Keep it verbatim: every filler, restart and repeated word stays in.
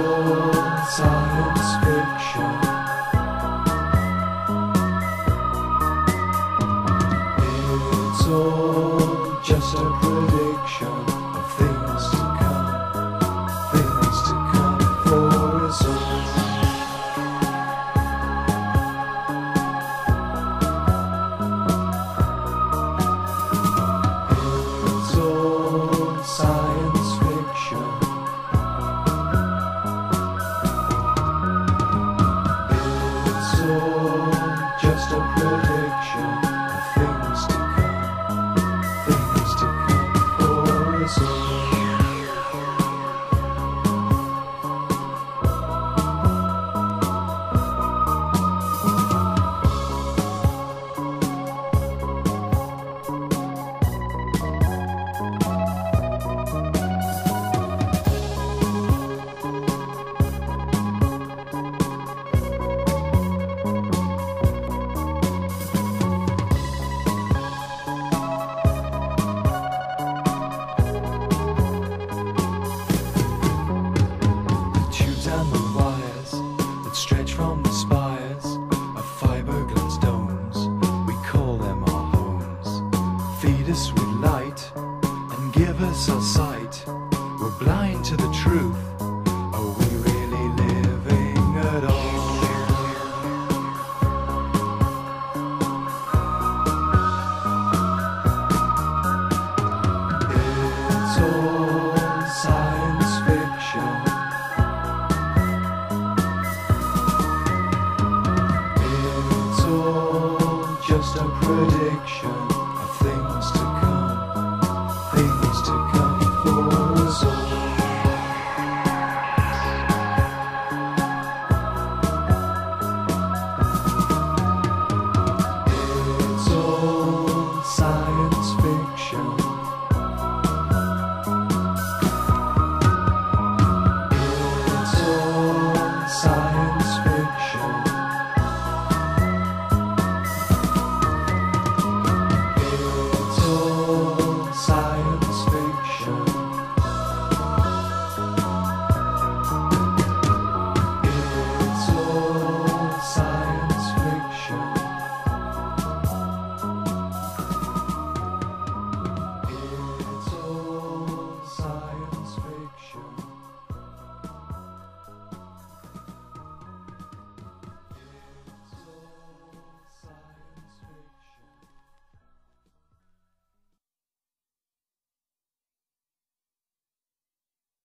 all science fiction. It's all just a prediction of things to come, things to come for us all. It's all science fiction. It's all just a prediction of things to come, things to come for us all. Stretch from the spires of fiberglass domes, we call them our homes. Feed us with light and give us our sight. We're blind to the truth. Are we really living at all? It's all science fiction. Just a prediction